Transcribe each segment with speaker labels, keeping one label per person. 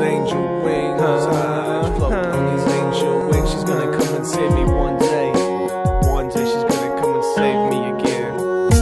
Speaker 1: angel wings. Floating on these angel wings. She's gonna come and save me one day. One day she's gonna come and save me again.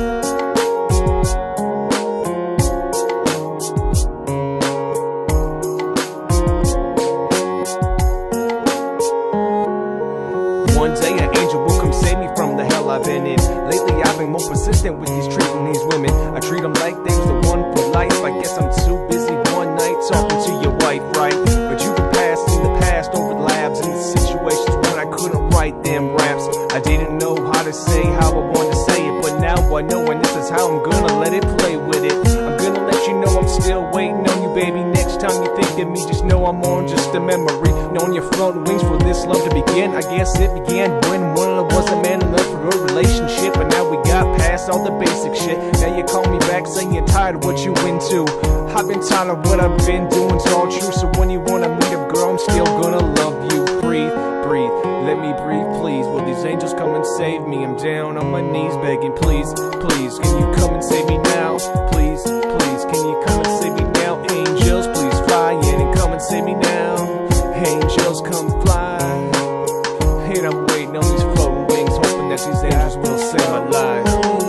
Speaker 1: One day an angel will come save me from the hell I've been in. Lately I've been more persistent with treating these women. I treat them like they was the one for life. I guess I'm too busy one night talking to your wife, right? But you can pass in the past over labs and the situations when I couldn't write them raps. I didn't know how to say how I wanted to say it, but now I know, and this is how I'm gonna let it play with it. I'm gonna let you know I'm still waiting on you, baby. Next time you think of me, just know I'm on just a memory. Knowing your floating wings for this love to begin. I guess it began when one of us was a man in love for a relationship, but now we got past all the basic shit. Now you call me back saying you're tired of what you into. I've been tired of what I've been doing, it's all true. So when you wanna meet a girl, I'm still gonna love you. Breathe, breathe, let me breathe, please. Will these angels come and save me? I'm down on my knees begging, please, please. Can you come and save me now? Please, please, can you come and save me now? Angels, please fly in and come and save me now. Angels, come fly. And I'm waiting on these floating wings, hoping that these angels will save my life.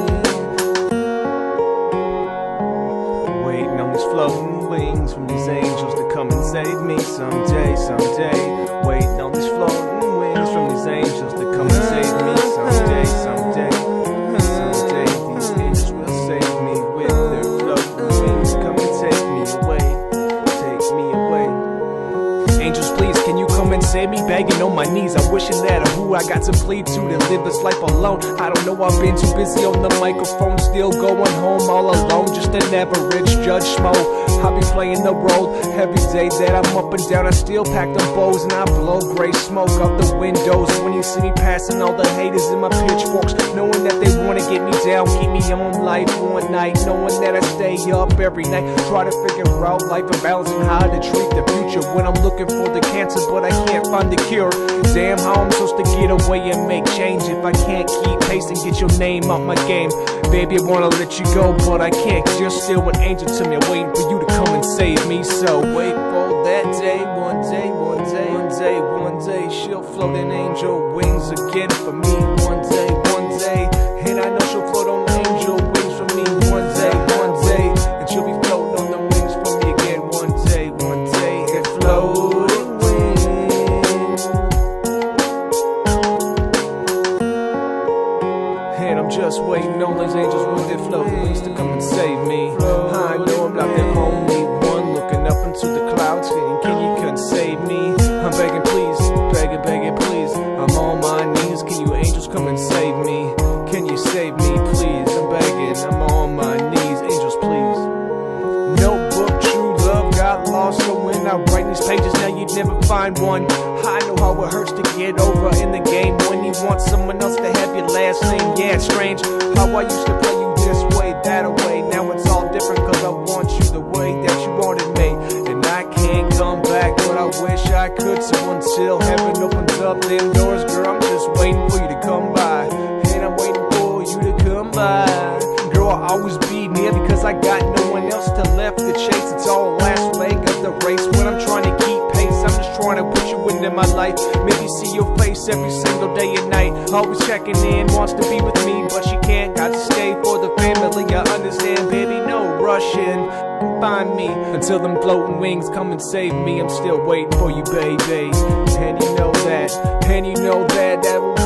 Speaker 1: Waiting on these floating wings from these angels to come and save me someday, someday. Waiting on these floating wings from these angels to come and save me someday, someday. Someday these angels will save me with their floating wings. Come and take me away, take me away. Angels, please, can you come and save me? Begging on my knees, I'm wishing that who I got to plead to live this life alone. I don't know, I've been too busy on the microphone, still going home all alone, just an average Judge Schmo. I be playing the role every day that I'm up and down. I still pack them bows and I blow gray smoke out the windows. When you see me passing all the haters in my pitchforks, knowing that they wanna get me down, keep me on life one night, knowing that I stay up every night, try to figure out life and balance and how to treat the future. When I'm looking for the cancer but I can't find the cure, damn, how I'm supposed to get away and make change if I can't keep pace and get your name out my game? Baby, I wanna let you go but I can't, 'cause you're still an angel to me. I'm waiting for you to come and save me. So wait for that day, one day, one day, one day, one day. She'll float in angel wings again for me. One day, and I know she'll float on angel wings for me. One day, and she'll be floating on the wings for me again. One day, and floating wings. And I'm just waiting on those angels with their floating wings to come and save me. I know I'm not the only one looking up into the clouds saying, can you save me? I'm begging, please, begging, please. I'm on my knees, can you angels come and save me? Can you save me, please? I'm begging, I'm on my knees, angels, please. Notebook, true love got lost, so when I write these pages, now you'd never find one. I know how it hurts to get over in the game when you want someone else to have your last name. Yeah, it's strange how I used to play you this way, that away. Now it's all different, 'cause I want you the way that you wanted me. And I can't come back, but I wish I could. So until heaven opens up them doors, girl, I'm just waiting for you to come by. And I'm waiting for you to come by. Girl, I'll always be near because I got no one else to left to chase. It's all last leg of the race when I'm trying to keep pace. I'm just trying to put you into my life, maybe see your face every single day and night. Always checking in, wants to be with me, but she can't. Got to stay for the family, I understand, baby, no rushing. Find me until them floating wings come and save me. I'm still waiting for you, baby. And you know that, that will